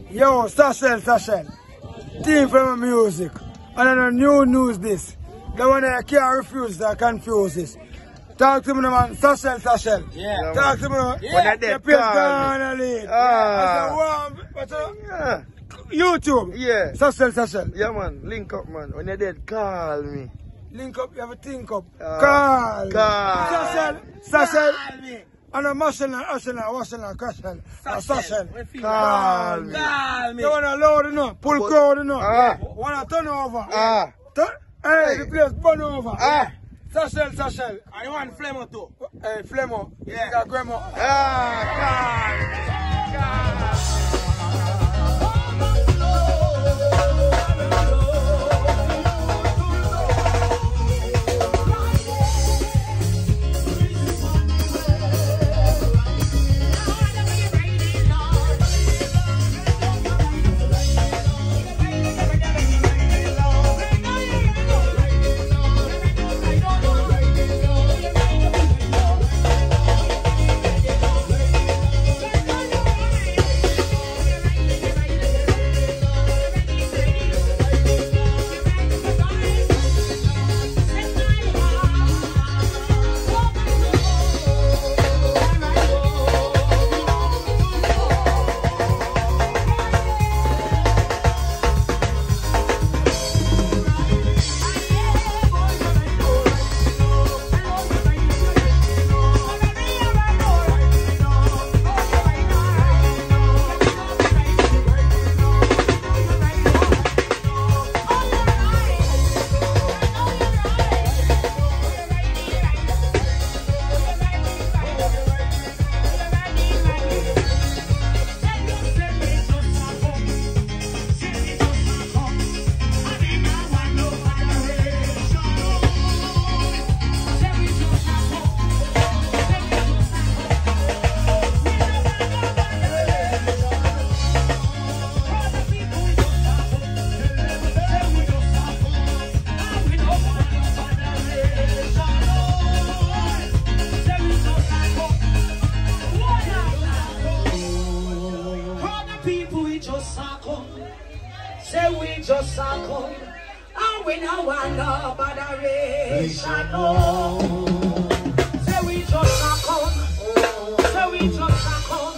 Yo, Sashel. Team from music. And then a new news this. The one that can't refuse that confuse this. Talk to me, man. Sashel. Yeah. Talk to me. Yeah. The place gonna lead. YouTube. Yeah. Sashel. Yeah, man. Link up, man. When you're dead, call me. Link up, you have a think up. Call. Sashel. And a Marshall, Cashel. Sashel. Call me. You want to load enough? Pull crowd enough? Want to turn over? Hey, the place burn over. Sashel. I want Flemo too. Hey, Flemo. Yeah. Got Grandma. Say we just come, and we no want no botheration. Say we just come, say we just come.